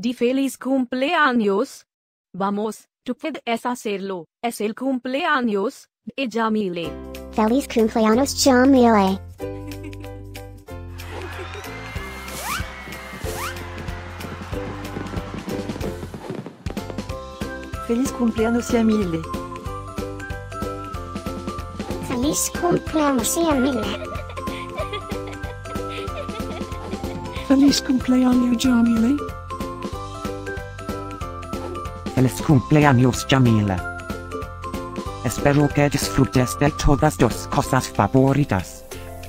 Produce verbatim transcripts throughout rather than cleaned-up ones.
di feliz cumpleaños. Vamos, tú puedes hacerlo, es el cumpleaños de Yamile. Feliz Cumpleaños Yamile. Feliz Cumpleaños Yamile. Feliz Cumpleaños Yamile. Feliz Cumpleaños Yamile. Feliz Cumpleaños Yamile. Espero que disfrutes de todas tus cosas favoritas.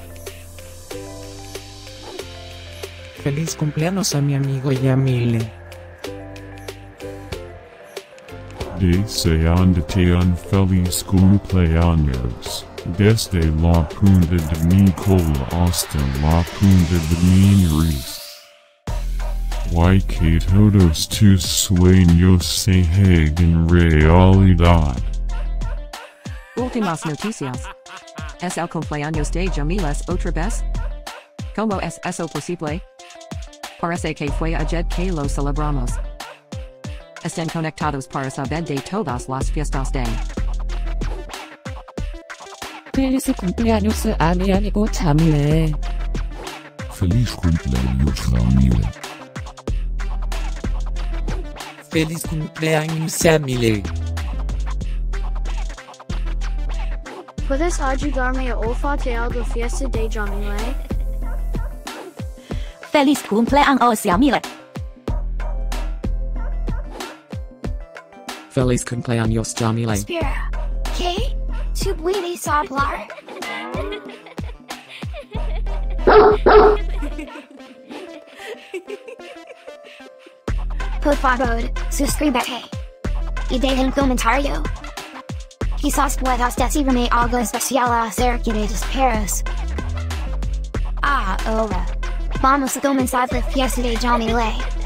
Feliz cumpleaños a mi amigo Yamile. Deseándote un feliz cumpleaños, desde la punta de mi cola hasta la punta de mi nariz. Y que todos tus sueños se hagan realidad. Últimas noticias. ¿Es el cumpleaños de Yamile otra vez? ¿Cómo es eso posible? Parece que fue ayer que lo celebramos. Estén conectados para saber de todas las fiestas de Feliz cumpleaños a mi amigo Yamile. Feliz cumpleaños Yamile. Feliz cumpleaños Yamile. ¿Puedes ayudarme a olfatear la fiesta de Yamile? Feliz cumpleaños Yamile. Feliz cumpleaños Yamile. Espera, ¿qué? ¿Tú puedes hablar? Por favor, suscríbete. Y deja un comentario. Quizás puedas decirme algo especial acerca de tus perros. Ah, ahora. Vamos a comenzar la fiesta de Yamile.